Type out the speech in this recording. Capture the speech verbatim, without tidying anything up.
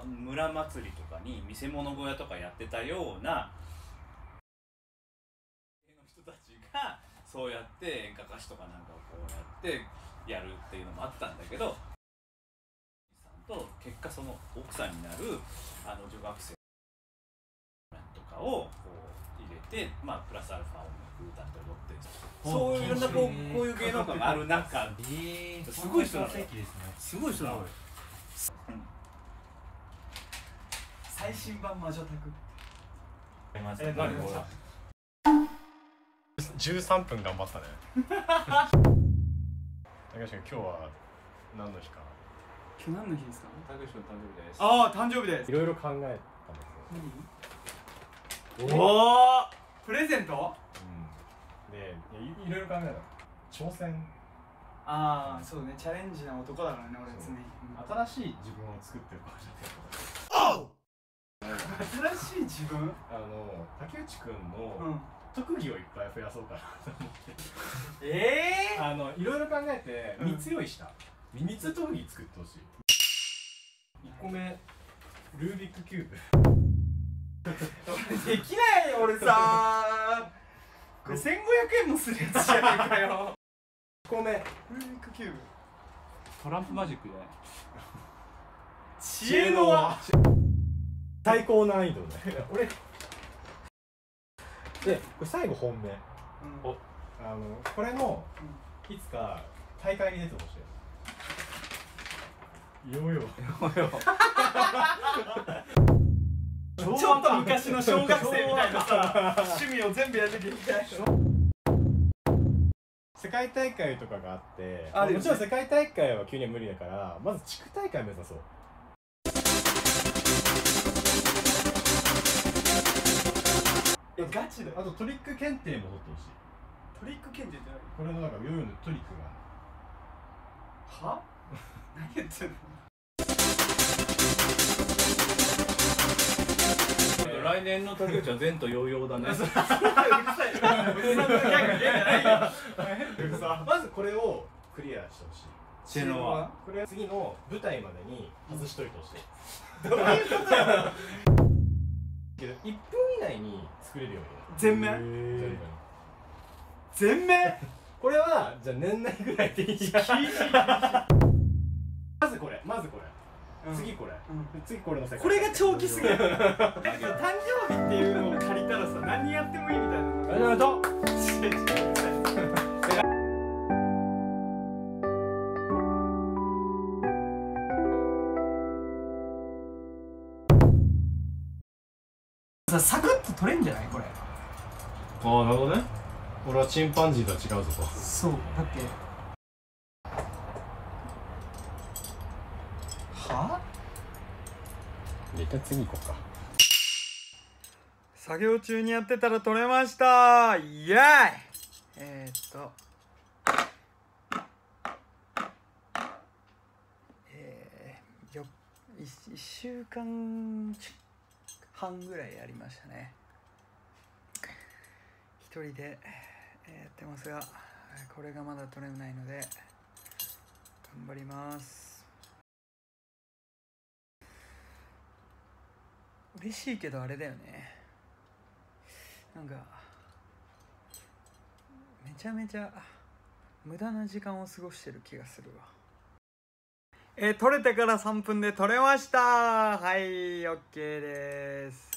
ま、村祭りとかに見せ物小屋とかやってたようなの人たちがそうやって演歌歌手とかなんかをこうやってやるっていうのもあったんだけど、さんと結果その奥さんになるあの女学生とかをこう入れて、まあプラスアルファ音楽歌って踊ってる、そういういろんなこうこういう芸能界がある中、すごい人なのよ。すごい人なのよ。 最新版魔女宅。 え、何これ。じゅうさんぷん頑張ったね。高橋君、今日は何の日か。 今日何の日ですか？ 高橋の誕生日です。 ああ、誕生日です。 いろいろ考えたんですよ。 何？おお、プレゼント？ うん。で、いろいろ考えた。挑戦。 ああ、そうね、チャレンジな男だからね、俺常に。 新しい自分を作ってるかもしれない。 新しい自分？ あの竹内くんの、 うん、 特技をいっぱい増やそうかなと思って。 ええー、 あのいろいろ考えてみっつ用意した。みっつ特技作ってほしい。いっこめ、ルービックキューブ。 できないよ俺さー。これせんごひゃくえんもするやつじゃないかよ。 いっこめ、 ルービックキューブ。 トランプマジックじゃない。 知恵の輪。 最高難易度ね。俺で、これ最後本命。 うん、 お、あのこれのいつか大会に出てほしい。ヨーヨー。 ちょっと昔の小学生みたいなさ趣味を全部やってきたい。 世界大会とかがあって、 あるよね、 もちろん世界大会は急には無理だから、まず地区大会目指そう。 え、ガチだ。 あとトリック検定も取ってほしい。 トリック検定って何？ これのなんかヨーヨーのトリックがある。 は？何言ってんの？ 来年の竹内は前途洋々だね。 うるさい。 まずこれをクリアしてほしい。 知恵の輪。 これ次の舞台までに外しといてほしい。 どういうことや？ けどいっぷん以内に作れるように。 全面？全面？ これはじゃあ年内ぐらいでいい。まずこれ、まずこれ。次これ、次これの世界。 これが長期すぎる。誕生日っていうのを借りたらさ、何やってもいいみたいな。 ありがとう。 さ、サクッと取れんじゃないこれ。 ああ、なるほどね。俺はチンパンジーとは違うぞと。 そう、だっては？ 一回次行こうか。 作業中にやってたら取れました。イエーイ。えー、っとえー、よいっしゅうかんはんぐらいやりましたね。一人でやってますが、これがまだ取れないので頑張ります。嬉しいけどあれだよね、なんかめちゃめちゃ無駄な時間を過ごしてる気がするわ。えー、取れてからさんぷんで取れました。はい、 OK です。